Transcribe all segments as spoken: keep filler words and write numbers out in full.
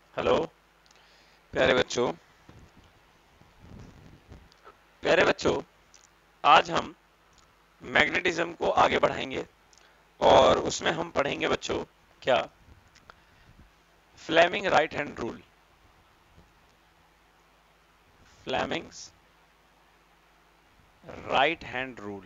Hello प्यारे बच्चों। प्यारे बच्चों, आज हम मैग्नेटिज्म को आगे बढ़ाएंगे और उसमें हम पढ़ेंगे बच्चों क्या, Fleming right hand rule. Fleming's right hand rule.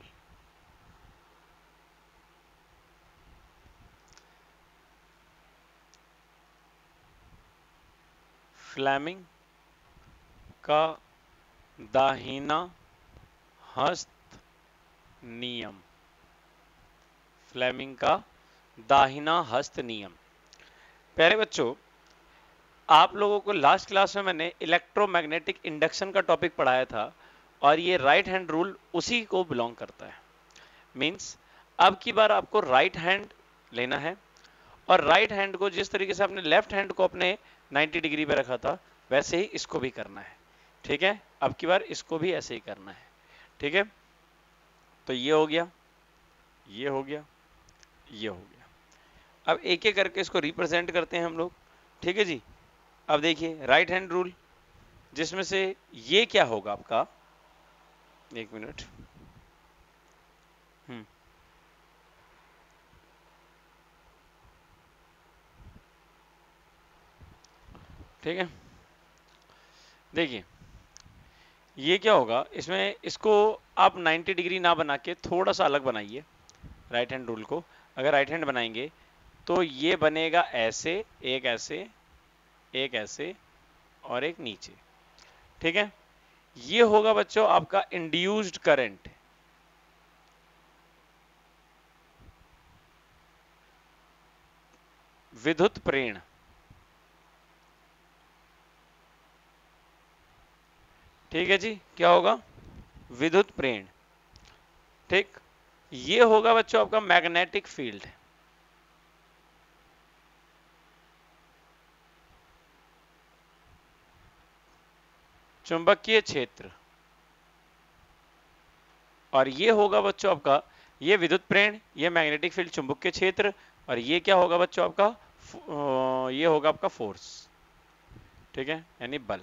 Fleming का दाहिना हस्त नियम। फ्लेमिंग का दाहिना हस्त नियम। प्यारे बच्चों, आप लोगों को लास्ट क्लास में मैंने इलेक्ट्रोमैग्नेटिक इंडक्शन का टॉपिक पढ़ाया था और ये राइट हैंड रूल उसी को बिलोंग करता है। मींस अब की बार आपको राइट हैंड लेना है और राइट हैंड को जिस तरीके से आपने लेफ्ट हैंड को अपने नाइंटी डिग्री पे रखा था वैसे ही इसको भी करना है। ठीक है, अब की बार इसको भी ऐसे ही करना है। ठीक है, तो ये हो गया, ये हो गया, ये हो गया। अब एक एक करके इसको रिप्रेजेंट करते हैं हम लोग। ठीक है जी। अब देखिए राइट हैंड रूल, जिसमें से ये क्या होगा आपका, एक मिनट। हम्म ठीक है, देखिए ये क्या होगा, इसमें इसको आप नाइंटी डिग्री ना बना के थोड़ा सा अलग बनाइए। राइट हैंड रूल को अगर राइट हैंड बनाएंगे तो ये बनेगा ऐसे, एक ऐसे, एक ऐसे और एक नीचे। ठीक है, ये होगा बच्चों आपका इंड्यूस्ड करंट। विद्युत प्रेरण। ठीक है जी, क्या होगा, विद्युत प्रेरण। ठीक, ये होगा बच्चों आपका मैग्नेटिक फील्ड। चुंबकीय क्षेत्र। और ये होगा बच्चों आपका, ये विद्युत प्रेरण, ये मैग्नेटिक फील्ड, चुंबकीय क्षेत्र। और ये क्या होगा बच्चों आपका, ये होगा आपका फोर्स। ठीक है, यानी बल।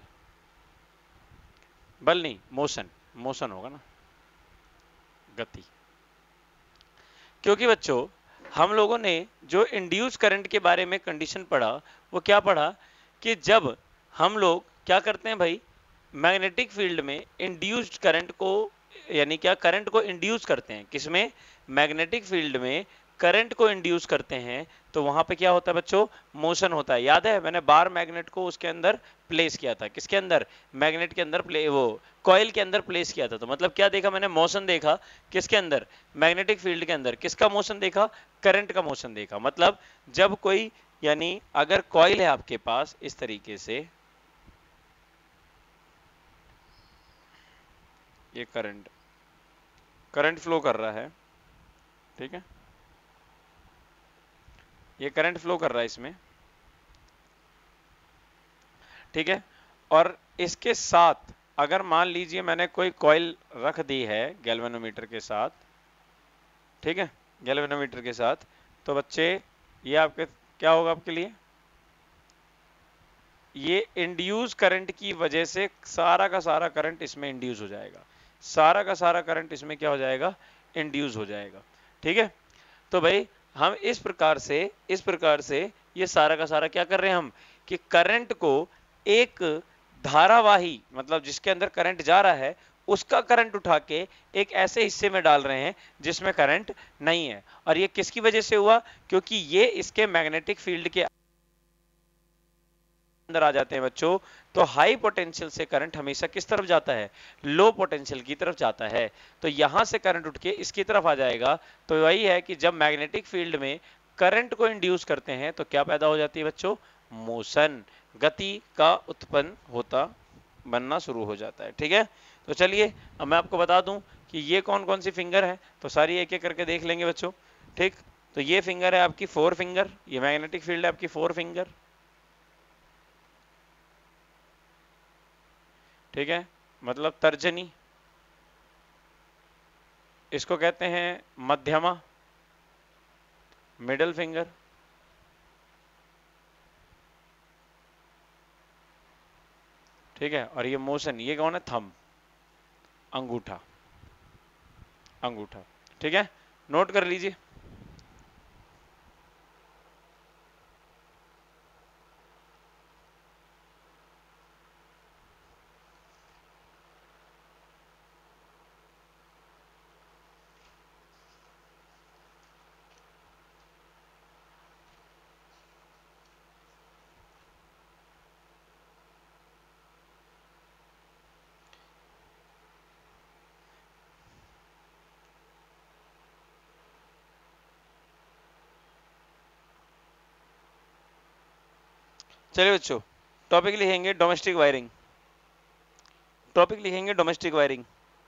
बल नहीं, मोशन। मोशन होगा ना, गति। क्योंकि बच्चों हम लोगों ने जो इंड्यूस करंट के बारे में कंडीशन पढ़ा, वो क्या पढ़ा कि जब हम लोग क्या करते हैं भाई, मैग्नेटिक फील्ड में इंड्यूस्ड करंट को, यानी क्या, करंट को इंड्यूस करते हैं किसमें, मैग्नेटिक फील्ड में करंट को इंड्यूस करते हैं, तो वहां पे क्या होता है बच्चों, मोशन होता है। याद है मैंने बार मैग्नेट को उसके अंदर प्लेस किया था, किसके अंदर, मैग्नेट के अंदर प्ले वो कॉइल के अंदर प्लेस किया था। तो मतलब क्या देखा मैंने, मोशन देखा किसके अंदर, मैग्नेटिक फील्ड के अंदर। किसका मोशन देखा, करंट का मोशन देखा। मतलब जब कोई, यानी अगर कॉइल है आपके पास इस तरीके से, ये करंट करंट फ्लो कर रहा है। ठीक है, ये करंट फ्लो कर रहा है इसमें। ठीक है, और इसके साथ अगर मान लीजिए मैंने कोई कॉइल रख दी है गैल्वेनोमीटर के साथ। ठीक है, गैल्वेनोमीटर के साथ, तो बच्चे ये आपके क्या होगा आपके लिए, ये इंड्यूस करंट की वजह से सारा का सारा करंट इसमें इंड्यूस हो जाएगा। सारा का सारा करंट इसमें क्या हो जाएगा, इंड्यूस हो जाएगा। ठीक है, तो भाई हम इस प्रकार से इस प्रकार से ये सारा का सारा क्या कर रहे हैं हम, कि करंट को एक धारावाही, मतलब जिसके अंदर करंट जा रहा है उसका करंट उठा के एक ऐसे हिस्से में डाल रहे हैं जिसमें करंट नहीं है। और ये किसकी वजह से हुआ, क्योंकि ये इसके मैग्नेटिक फील्ड के अंदर आ जाते हैं बच्चों। तो हाई पोटेंशियल से करंट हमेशा किस तरफ जाता है, लो पोटेंशियल की तरफ जाता है। तो यहां से करंट उठ के इसकी तरफ आ जाएगा। तो वही है कि जब मैग्नेटिक फील्ड में करंट को इंड्यूस करते हैं तो क्या पैदा हो जाती है बच्चों, मोशन, गति का उत्पन्न होता, बनना शुरू हो जाता है। ठीक है, तो चलिए अब मैं आपको बता दूं कि ये कौन कौन सी फिंगर है, तो सारी एक एक करके देख लेंगे बच्चों। ठीक, तो ये फिंगर है आपकी फोर फिंगर, ये मैग्नेटिक फील्ड है आपकी फोर फिंगर। ठीक है, मतलब तर्जनी, इसको कहते हैं मध्यमा, मिडल फिंगर। ठीक है, और ये मोशन, ये कौन है, थंब, अंगूठा, अंगूठा। ठीक है, नोट कर लीजिए। चलिए बच्चों, टॉपिक लिखेंगे डोमेस्टिक वायरिंग, टॉपिक लिखेंगे डोमेस्टिक वायरिंग।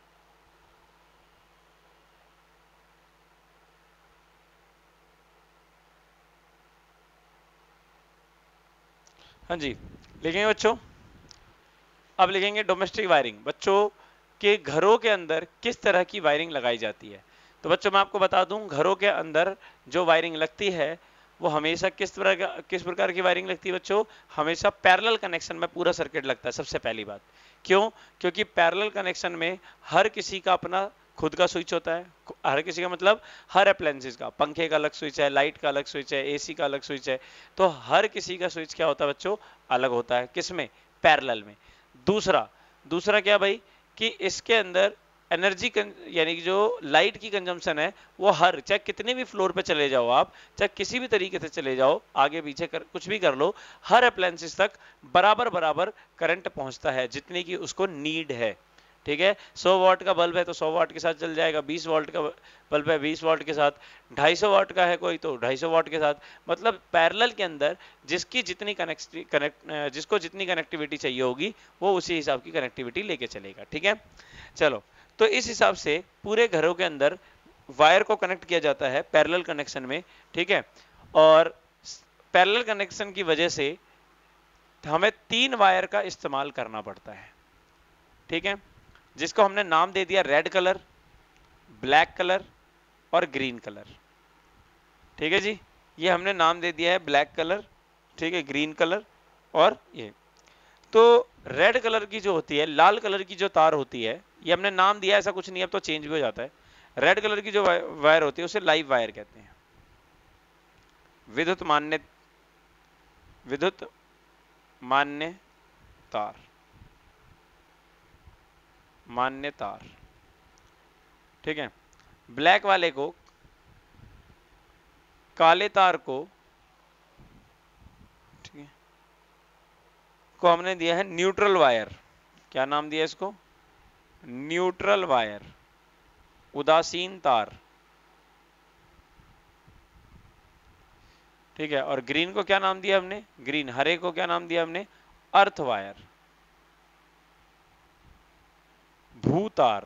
हाँ जी, लिखेंगे बच्चों। अब लिखेंगे डोमेस्टिक वायरिंग, बच्चों के घरों के अंदर किस तरह की वायरिंग लगाई जाती है। तो बच्चों मैं आपको बता दूं, घरों के अंदर जो वायरिंग लगती है वो हमेशा किस तरह का, किस प्रकार की वायरिंग लगती है बच्चों, हमेशा पैरेलल कनेक्शन में पूरा सर्किट लगता है। सबसे पहली बात क्यों, क्योंकि पैरेलल कनेक्शन में हर किसी का अपना खुद का स्विच होता है, हर किसी का मतलब हर अप्लायंसेस का, पंखे का अलग स्विच है, लाइट का अलग स्विच है, एसी का अलग स्विच है, तो हर किसी का स्विच क्या होता है बच्चों, अलग होता है, किसमें, पैरेलल में। दूसरा दूसरा क्या भाई, कि इसके अंदर एनर्जी यानी कि जो लाइट की कंजम्पशन है वो हर, चाहे कितने भी फ्लोर पे चले जाओ आप, चाहे किसी भी तरीके से चले जाओ, आगे पीछे कर कुछ भी कर लो, हर अप्लायंसेस तक बराबर बराबर करंट पहुंचता है जितनी की उसको नीड है। ठीक है, सौ वाट का बल्ब है तो सौ वाट के साथ चल जाएगा, बीस वाट का बल्ब है बीस वाट के साथ, ढाई सौ वाट का है कोई तो ढाई सौ वाट के साथ। मतलब पैरेलल के अंदर जिसकी जितनी कनेक्ट कनेक्ट जिसको जितनी कनेक्टिविटी चाहिए होगी वो उसी हिसाब की कनेक्टिविटी लेके चलेगा। ठीक है, चलो, तो इस हिसाब से पूरे घरों के अंदर वायर को कनेक्ट किया जाता है पैरेलल कनेक्शन में। ठीक है, और पैरेलल कनेक्शन की वजह से हमें तीन वायर का इस्तेमाल करना पड़ता है। ठीक है, जिसको हमने नाम दे दिया रेड कलर, ब्लैक कलर और ग्रीन कलर। ठीक है जी, ये हमने नाम दे दिया है ब्लैक कलर, ठीक है, ग्रीन कलर और ये। तो रेड कलर की जो होती है, लाल कलर की जो तार होती है, ये हमने नाम दिया, ऐसा कुछ नहीं, अब तो चेंज भी हो जाता है। रेड कलर की जो वायर होती है उसे लाइव वायर कहते हैं, विद्युत मान्य विद्युत मान्य तार, मान्य तार। ठीक है, ब्लैक वाले को, काले तार को, ठीक है, को हमने दिया है न्यूट्रल वायर। क्या नाम दिया इसको, न्यूट्रल वायर, उदासीन तार। ठीक है, और ग्रीन को क्या नाम दिया हमने, ग्रीन, हरे को क्या नाम दिया हमने, अर्थ वायर, भूतार।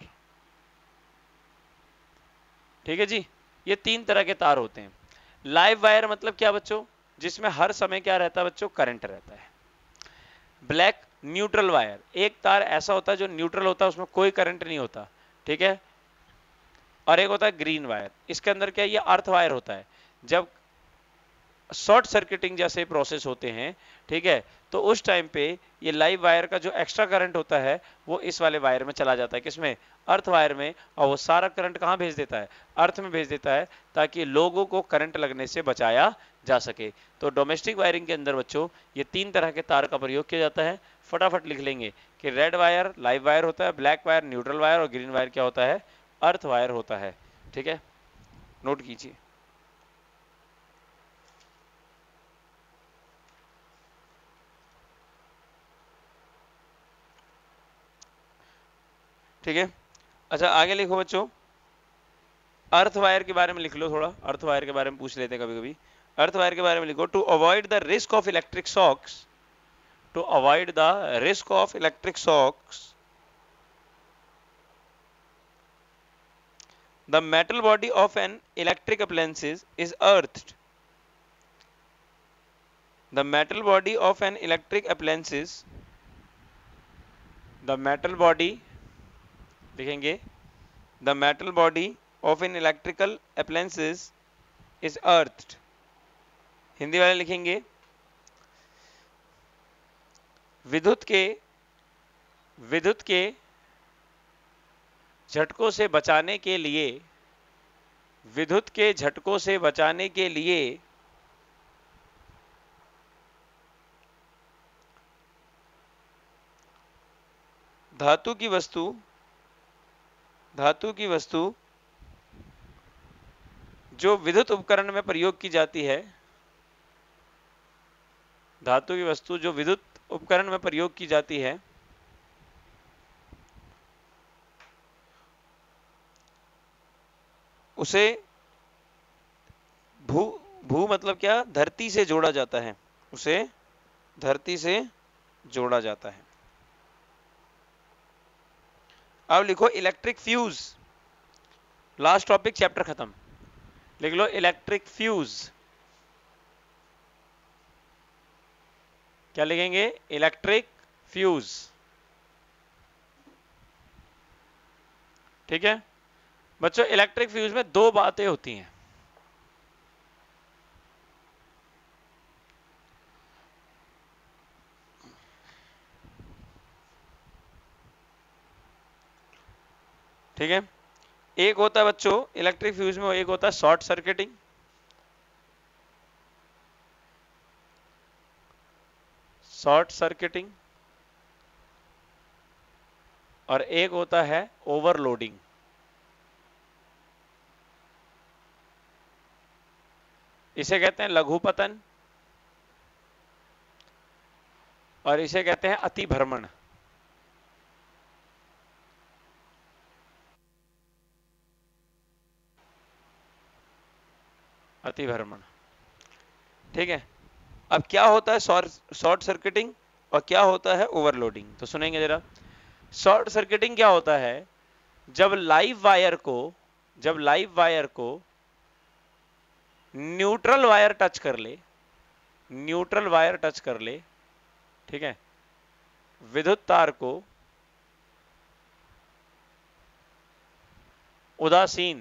ठीक है जी, ये तीन तरह के तार होते हैं। लाइव वायर मतलब क्या बच्चों, जिसमें हर समय क्या रहता है बच्चों, करंट रहता है। ब्लैक न्यूट्रल वायर, एक तार ऐसा होता है जो न्यूट्रल होता है, उसमें कोई करंट नहीं होता। ठीक है, और एक होता है ग्रीन वायर, इसके अंदर क्या, ये अर्थ वायर होता है। जब शॉर्ट सर्किटिंग जैसे प्रोसेस होते हैं, ठीक है, तो उस टाइम पे ये लाइव वायर का जो एक्स्ट्रा करंट होता है वो इस वाले वायर में चला जाता है, किसमें, अर्थ वायर में, और वो सारा करंट कहाँ भेज देता है, अर्थ में भेज देता है, ताकि लोगों को करंट लगने से बचाया जा सके। तो डोमेस्टिक वायरिंग के अंदर बच्चों ये तीन तरह के तार का प्रयोग किया जाता है। फटाफट लिख लेंगे कि रेड वायर लाइव वायर होता है, ब्लैक वायर न्यूट्रल वायर और ग्रीन वायर क्या होता है, अर्थ वायर होता है। ठीक है, नोट कीजिए। ठीक है, अच्छा आगे लिखो बच्चों, अर्थ वायर के बारे में लिख लो थोड़ा, अर्थ वायर के बारे में पूछ लेते हैं कभी कभी। अर्थ वायर के बारे में लिखो, to avoid the risk of electric shocks, to avoid the risk of electric shocks, the metal body of an electric appliances is earthed, the metal body of an electric appliances, the metal body लिखेंगे, the metal body of an electrical appliances is earthed। Hindi वाले लिखेंगे, विद्युत के विद्युत के झटकों से बचाने के लिए विद्युत के झटकों से बचाने के लिए धातु की वस्तु धातु की वस्तु जो विद्युत उपकरण में प्रयोग की जाती है धातु की वस्तु जो विद्युत उपकरण में प्रयोग की जाती है उसे भू भू मतलब क्या, धरती से जोड़ा जाता है, उसे धरती से जोड़ा जाता है। अब लिखो electric fuse, last topic chapter खत्म। लिख लो इलेक्ट्रिक फ्यूज। क्या लिखेंगे? Electric fuse. ठीक है बच्चों, इलेक्ट्रिक फ्यूज में दो बातें होती हैं। ठीक है, एक होता है बच्चों इलेक्ट्रिक फ्यूज में, एक होता है शॉर्ट सर्किटिंग, शॉर्ट सर्किटिंग, और एक होता है ओवरलोडिंग। इसे कहते हैं लघुपतन और इसे कहते हैं अतिभ्रमण। अतिभ्रमण। ठीक है, अब क्या होता है शॉर्ट सर्किटिंग और क्या होता है ओवरलोडिंग, तो सुनेंगे जरा। शॉर्ट सर्किटिंग क्या होता है? जब लाइव वायर को जब लाइव वायर को न्यूट्रल वायर टच कर ले न्यूट्रल वायर टच कर ले ठीक है, विद्युत तार को उदासीन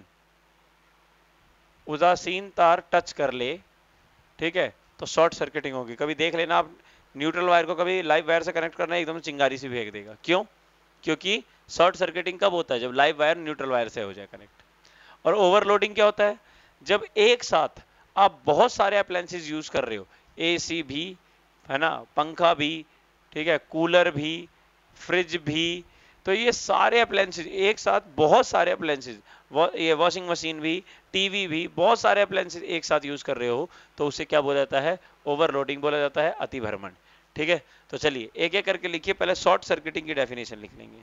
उदासीन तार टच कर ले, ठीक है, तो शॉर्ट सर्किटिंग होगी। कभी देख लेना आप, न्यूट्रल वायर को कभी लाइव वायर से कनेक्ट करना एकदम चिंगारी से फेंक देगा। क्यों? क्योंकि शॉर्ट सर्किटिंग कब होता है? जब लाइव वायर न्यूट्रल वायर से हो जाए कनेक्ट। और ओवरलोडिंग क्या होता है? जब एक साथ आप बहुत सारे अप्लायंसेस यूज कर रहे हो, एसी भी है ना, पंखा भी, ठीक है, कूलर भी, फ्रिज भी, तो ये सारे अप्लायंसेस एक साथ, बहुत सारे अप्लायंसेस, ये वॉशिंग मशीन भी, टीवी भी, बहुत सारे अप्लायंसेस एक साथ यूज कर रहे हो, तो उसे क्या बोला जाता है? ओवरलोडिंग बोला जाता है, अतिभ्रमण। ठीक है, तो चलिए एक एक करके लिखिए। पहले शॉर्ट सर्किटिंग की डेफिनेशन लिख लेंगे।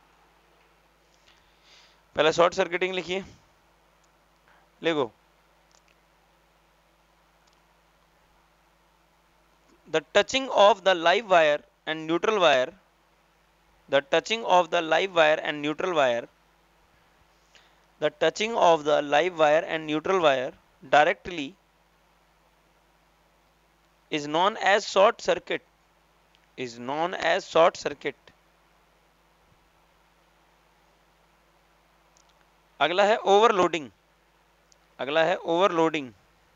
पहले शॉर्ट सर्किटिंग लिखिए, लिखो the touching of the live wire and neutral wire the touching of the live wire and neutral wire the touching of the live wire and neutral wire directly is known as short circuit is known as short circuit। अगला है overloading अगला है overloading.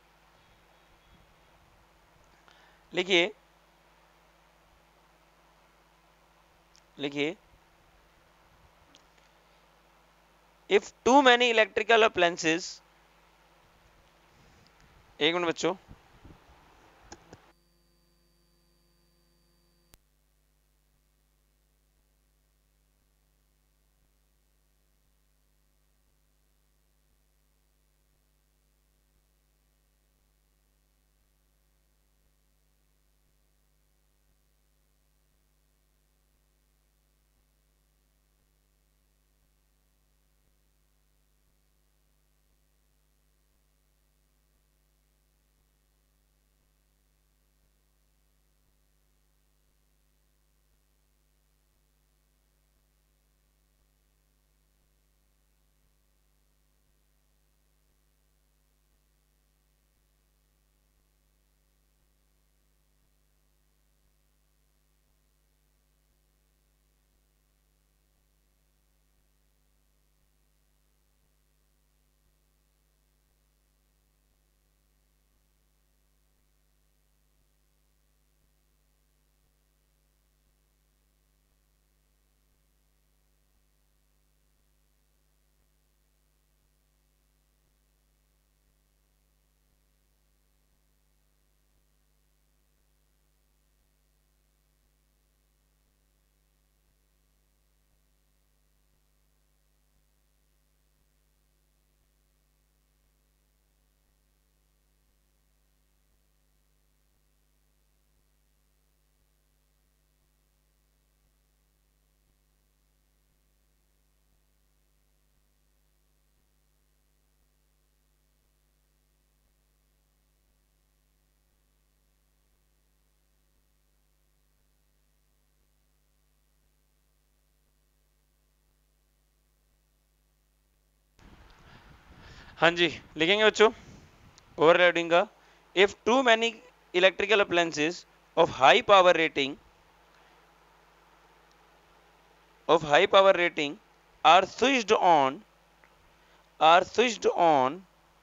लिखिए लिखिए if too many electrical appliances एक minute बच्चों, हाँ जी, लिखेंगे बच्चों ओवरलोडिंग का। If too many electrical appliances of high power rating of high power rating are switched on are switched on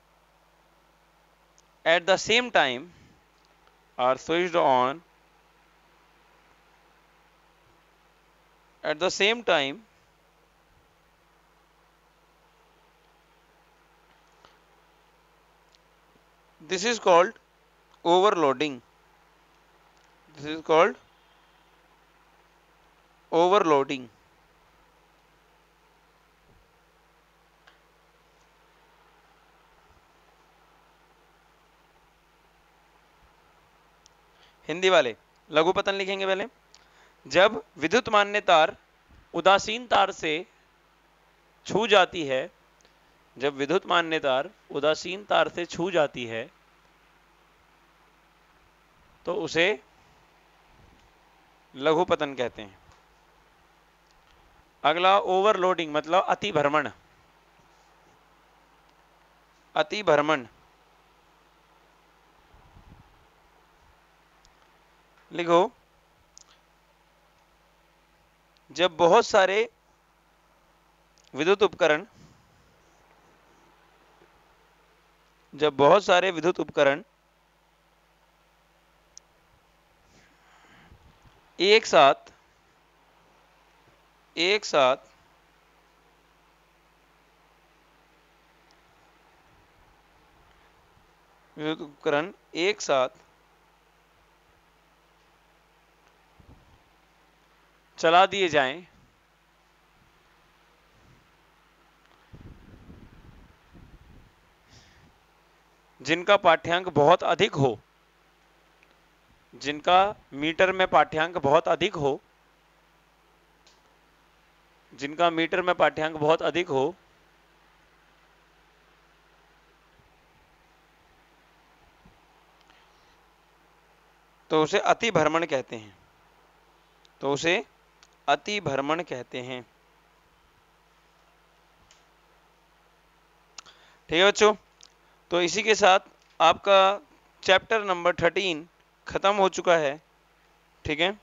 at the same time are switched on at the same time this is called overloading. This is called overloading. Hindi वाले लघुपतन लिखेंगे पहले। जब विद्युत मान्य तार उदासीन तार से छू जाती है जब विद्युत मान्य तार उदासीन तार से छू जाती है तो उसे लघुपतन कहते हैं। अगला ओवरलोडिंग मतलब अति भ्रमण। अति भ्रमण लिखो, जब बहुत सारे विद्युत उपकरण जब बहुत सारे विद्युत उपकरण एक साथ एक साथ विद्युत उपकरण एक साथ चला दिए जाएं जिनका पाठ्यांक बहुत अधिक हो जिनका मीटर में पाठ्यांक बहुत अधिक हो जिनका मीटर में पाठ्यांक बहुत अधिक हो तो उसे अति भ्रमण कहते हैं तो उसे अति भ्रमण कहते हैं। ठीक है बच्चों, तो इसी के साथ आपका चैप्टर नंबर थर्टीन खत्म हो चुका है। ठीक है,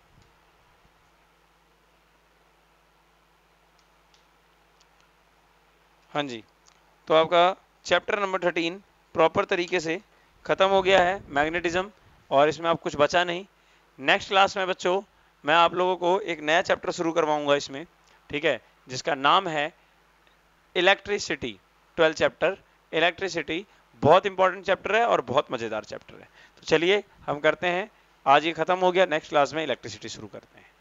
हाँ जी, तो आपका चैप्टर नंबर थर्टीन प्रॉपर तरीके से खत्म हो गया है मैग्नेटिज्म, और इसमें आप कुछ बचा नहीं। नेक्स्ट क्लास में बच्चों मैं आप लोगों को एक नया चैप्टर शुरू करवाऊंगा इसमें, ठीक है, जिसका नाम है इलेक्ट्रिसिटी। ट्वेल्थ चैप्टर इलेक्ट्रिसिटी बहुत इंपॉर्टेंट चैप्टर है और बहुत मजेदार चैप्टर है। तो चलिए हम करते हैं, आज ये खत्म हो गया, नेक्स्ट क्लास में इलेक्ट्रिसिटी शुरू करते हैं।